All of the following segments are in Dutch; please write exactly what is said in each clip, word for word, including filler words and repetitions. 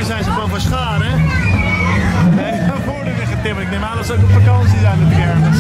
zijn ze van Verscharen. Nee, daar worden weer getimmerd. Ik neem aan dat ze ook op vakantie zijn met de kermis.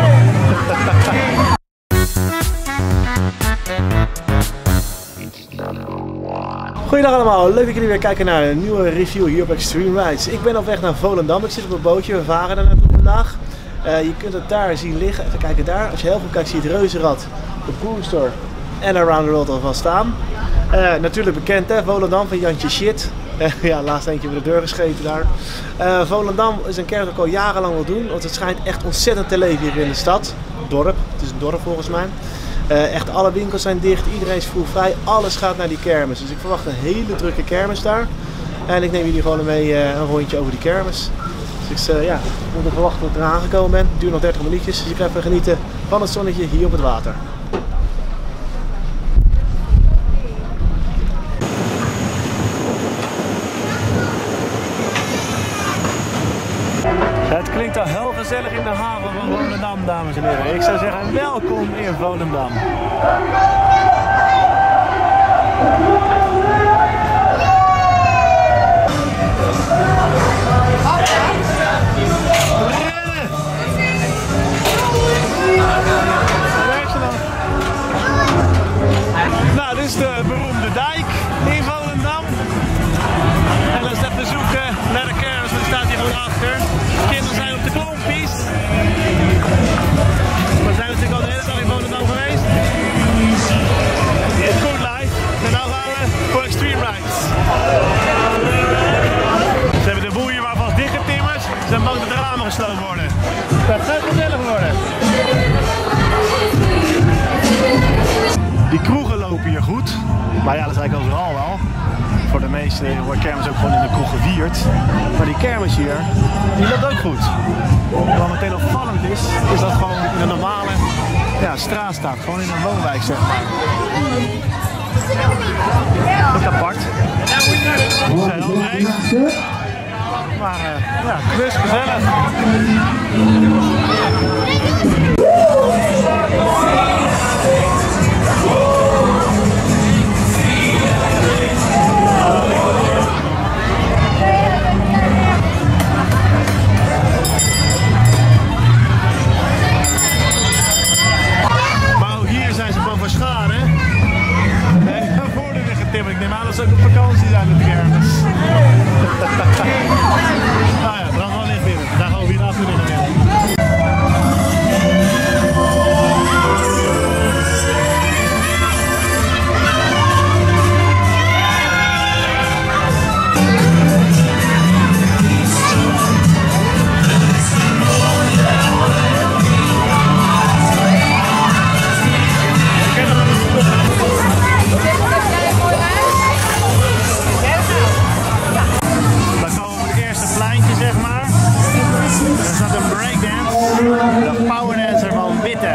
Goedendag allemaal, leuk dat jullie weer kijken naar een nieuwe review hier op Extreme Rides. Ik ben op weg naar Volendam, ik zit op een bootje, we varen er naartoe vandaag. Uh, je kunt het daar zien liggen, even kijken daar. Als je heel goed kijkt zie je het Reuzenrad, de Booster en Around the World alvast staan. Uh, natuurlijk bekend hè, Volendam van Jantje Shit. Uh, ja, laatst eentje voor de deur gescheten daar. Uh, Volendam is een kerk dat ik al jarenlang wil doen, want het schijnt echt ontzettend te leven hier in de stad. Dorp, het is een dorp volgens mij. Uh, echt alle winkels zijn dicht, iedereen is vroegvrij, alles gaat naar die kermis. Dus ik verwacht een hele drukke kermis daar. En ik neem jullie gewoon mee uh, een rondje over die kermis. Dus ik uh, ja, ik moet even wachten tot ik eraan gekomen ben. Het duurt nog dertig minuutjes, dus ik ga even genieten van het zonnetje hier op het water. Het klinkt al heel gezellig in de haven van Volendam, dames en heren. Ik zou zeggen, welkom in Volendam. Nou, dit is de beroemde dijk in Volendam. En dan is het even zoeken naar de kermis, want die staat hier gewoon achter. De kinderen zijn op de klompies. We zijn natuurlijk al de hele dag in Volendam geweest. Het is goed live. En nu gaan we voor Extreme Rides. Ze hebben de boeien maar vast dichtgetimmerd. Ze zijn bang dat de ramen gesloten worden. Dat gaat gezellig worden. Die kroegen lopen hier goed. Maar ja, dat is eigenlijk overal wel. Voor de meeste wordt kermis ook gewoon in de kroeg gevierd. Maar die kermis hier, die loopt ook goed. En wat meteen opvallend is, is dat gewoon in een normale ja, straat staat. Gewoon in een woonwijk, zeg maar. Dat is apart. Ze zijn heel breed. Maar uh, ja, knus gezellig. Ik neem aan dat ze ook op vakantie zijn met de kermis. Nou ja, brand wel licht binnen. Daar gaan we weer af binnen. De powerdancer van Witte.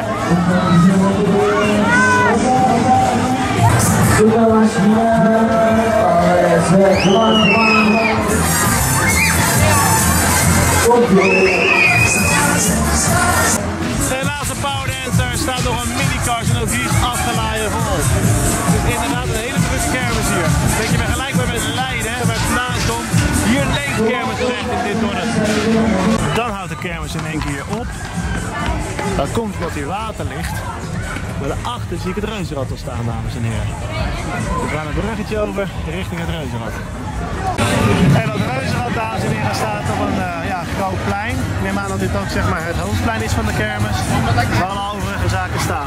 De laatste powerdancer staat nog een minicars en ook die is afgeladen vol. Dus inderdaad een hele drukke kermis hier. Een beetje vergelijkbaar met Leiden, waar het vandaan komt. Hier leeft kermis terecht in dit dorp. Dan houdt de kermis in één keer op. Dat komt omdat hier water ligt. Maar daarachter zie ik het Reuzenrad al staan, dames en heren. We gaan een bruggetje over richting het Reuzenrad. En dat Reuzenrad, dames en heren, staat op een uh, ja, groot plein. Ik neem aan dat dit ook zeg maar, het hoofdplein is van de kermis. Waar alle overige zaken staan.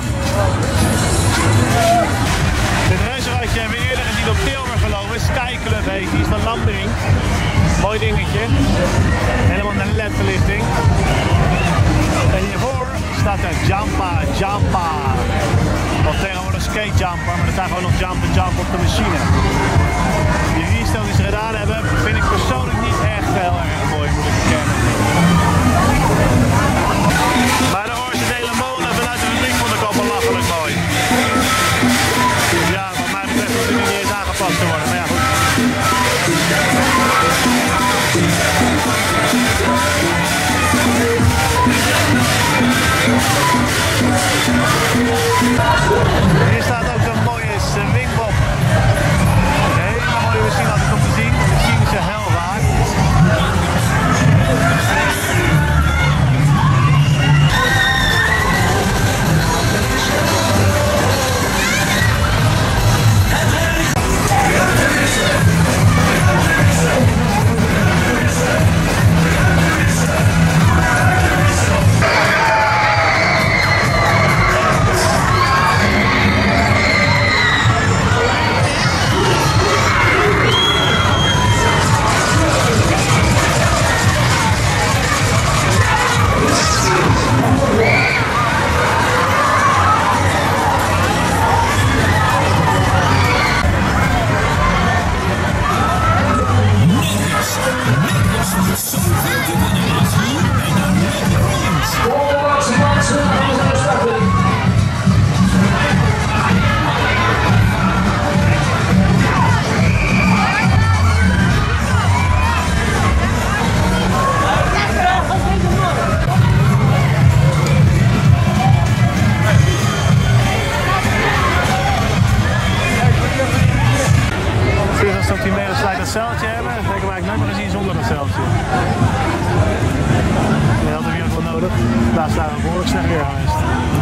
Dit Reuzenradje hebben we eerder gezien op Tilburg gelopen. Skyclub heet die, is van Lambering. Mooi dingetje. Helemaal naar L E D-verlichting. En hiervoor staat er Jampa, Jampa. Of tegenwoordig skate jumper, maar er staat gewoon nog jump en jump op de machine. Die restyle die ze gedaan hebben, vind ik persoonlijk niet echt heel erg mooi, moet ik bekennen. Maar de originele molen vanuit de fabriek vond ik al belachelijk mooi. Ja, wat mij betreft hoeft het niet eens aangepast te worden, maar ja goed. Hier staat ook een mooie swingbob. Een hele mooie machine. female gelijk dat zeiltje hebben. Ik heb eigenlijk nooit meer gezien zonder dat zeiltje. Ja, dat heb je ook wel nodig. Daar staan we behoorlijk slecht weer geweest.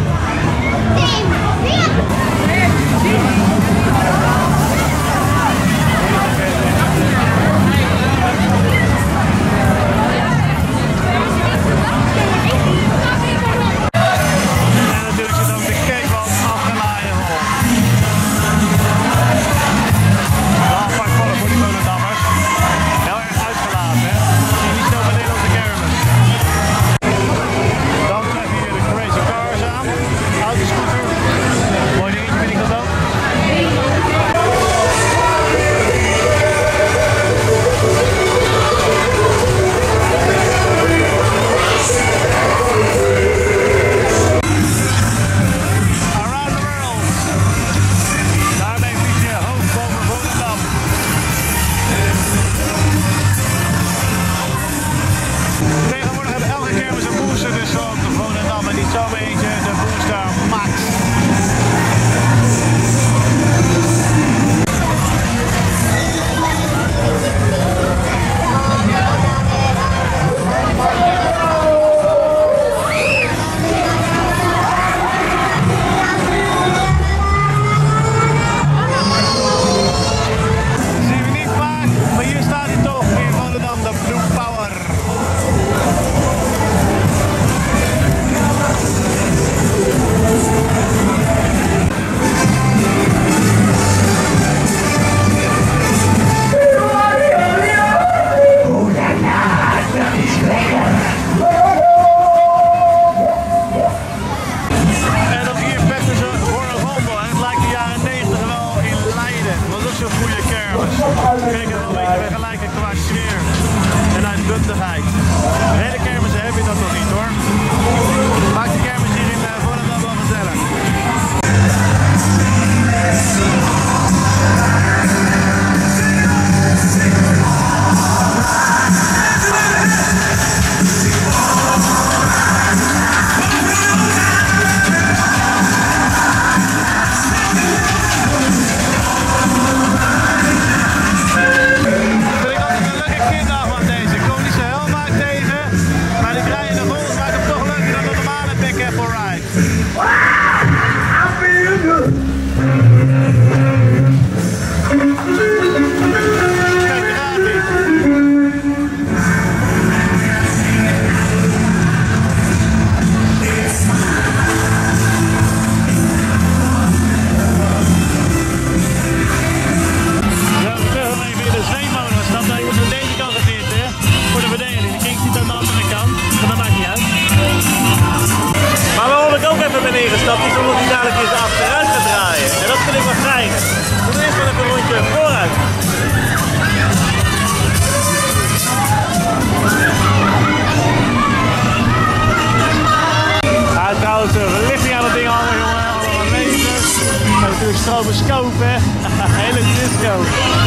Stroboscoop, hè? Hele disco.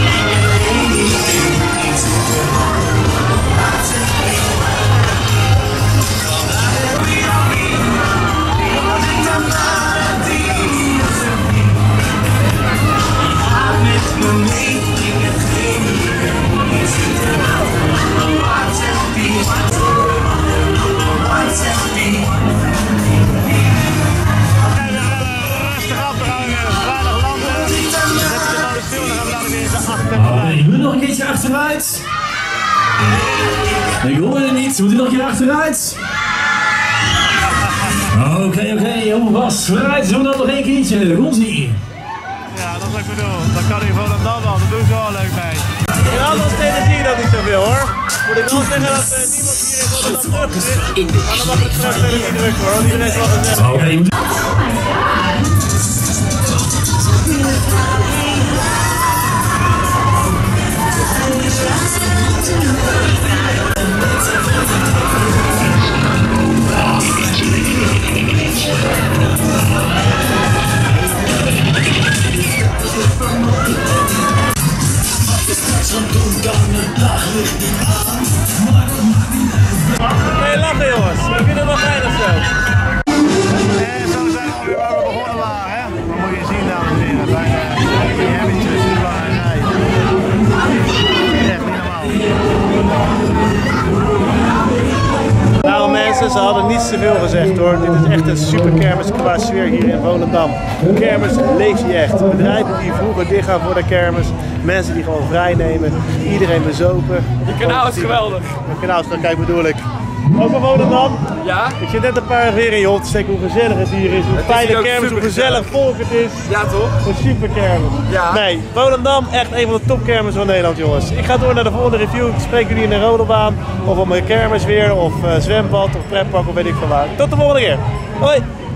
Ik moet nog een keertje achteruit. Ik hoor het niet. Moet u nog een keer achteruit? Oké, oké, okay, oppas. Vooruit, doen we dan nog één keertje. Daar komt ie. Ja, dat is wat ik bedoel. Dat kan hier gewoon aan dan wel. Dat doen ze wel leuk mee. In andere steden zie je dat niet zoveel hoor. Moet ik wel zeggen dat uh, niemand hier in Rotterdam terug is. Maar dan mag het straks verder niet druk hoor. Want iedereen is wel gezegd. Oké, okay, je moet... Nee, lachen jongens. Ik vind het wel fijn of zo. En zo zijn we alweer waar we begonnen waren, hè. Maar moet je zien, dames en heren, bij de hebbetjes, die waren rij. ze hadden niets te veel gezegd hoor. Dit is echt een super kermis qua sfeer hier in Volendam. Kermis leeft hier echt. Bedrijven die vroeger dicht gaan voor de kermis. Mensen die gewoon vrij nemen. Iedereen bezopen. Je kanaal is geweldig. Mijn kanaal is, kijk bedoel ik. Ook van Volendam? Ja. Ik zit net een paar weer in je hond te steken hoe gezellig het hier is. Hoe fijn de kermis, hoe gezellig volk het is. Ja toch? Een super kermis. Ja. Nee, Volendam echt een van de topkermis van Nederland jongens. Ik ga door naar de volgende review. Ik spreek jullie in de rodelbaan. Of op mijn kermis weer. Of uh, zwembad of pretpark of weet ik veel waar. Tot de volgende keer. Hoi.